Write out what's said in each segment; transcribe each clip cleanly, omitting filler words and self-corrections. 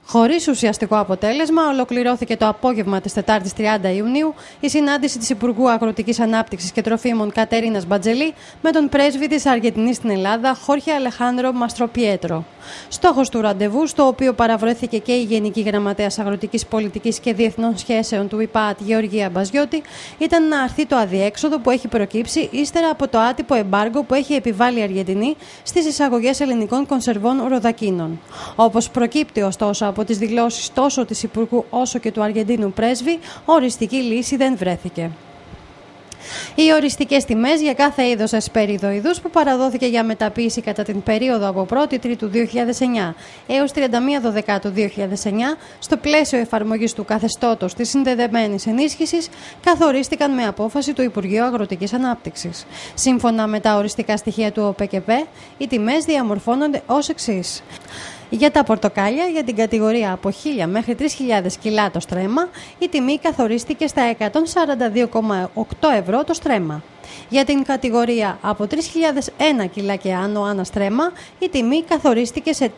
Χωρίς ουσιαστικό αποτέλεσμα, ολοκληρώθηκε το απόγευμα της Τετάρτης 30 Ιουνίου η συνάντηση της Υπουργού Αγροτικής Ανάπτυξης και Τροφίμων Κατερίνας Μπατζελή με τον πρέσβη της Αργεντινής στην Ελλάδα, Χόρχε Αλεχάνδρο Μαστροπιέτρο. Στόχος του ραντεβού, στο οποίο παραβρέθηκε και η Γενική Γραμματέας Αγροτικής Πολιτικής και Διεθνών Σχέσεων του ΙΠΑΑΤ Γεωργία Μπαζιώτη, ήταν να αρθεί το αδιέξοδο που έχει προκύψει ύστερα από το άτυπο εμπάργκο που έχει επιβάλει η Αργεντινή στις εισαγωγές ελληνικών κονσερβών ροδακίνων. Όπως προκύπτει ωστόσο από τις δηλώσεις τόσο της Υπουργού όσο και του Αργεντίνου πρέσβη, οριστική λύση δεν βρέθηκε. Οι οριστικές τιμές για κάθε είδος εσπεριδοειδούς που παραδόθηκε για μεταποίηση κατά την περίοδο από 1η Τρίτου 2009 έως 31 Δεκάτου 2009 στο πλαίσιο εφαρμογής του καθεστώτος της συνδεδεμένης ενίσχυσης καθορίστηκαν με απόφαση του Υπουργείου Αγροτικής Ανάπτυξης. Σύμφωνα με τα οριστικά στοιχεία του ΟΠΚΠ, οι τιμές διαμορφώνονται ως εξής. Για τα πορτοκάλια, για την κατηγορία από 1.000 μέχρι 3.000 κιλά το στρέμμα, η τιμή καθορίστηκε στα 142,8 ευρώ το στρέμμα. Για την κατηγορία από 3.001 κιλά και άνω ανά στρέμμα, η τιμή καθορίστηκε σε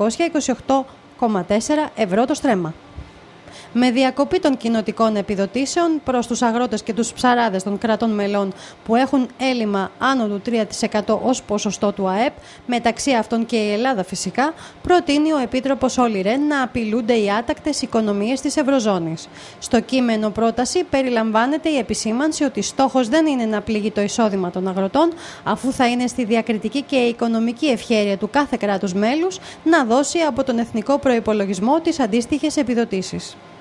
428,4 ευρώ το στρέμμα. Με διακοπή των κοινοτικών επιδοτήσεων προς τους αγρότες και τους ψαράδες των κρατών μελών που έχουν έλλειμμα άνω του 3% ως ποσοστό του ΑΕΠ, μεταξύ αυτών και η Ελλάδα φυσικά, προτείνει ο Επίτροπος Όλι Ρεν να απειλούνται οι άτακτες οικονομίες της Ευρωζώνης. Στο κείμενο πρόταση περιλαμβάνεται η επισήμανση ότι στόχος δεν είναι να πληγεί το εισόδημα των αγροτών, αφού θα είναι στη διακριτική και οικονομική ευχέρεια του κάθε κράτους μέλους να δώσει από τον εθνικό προϋπολογισμό τις αντίστοιχες επιδοτήσεις.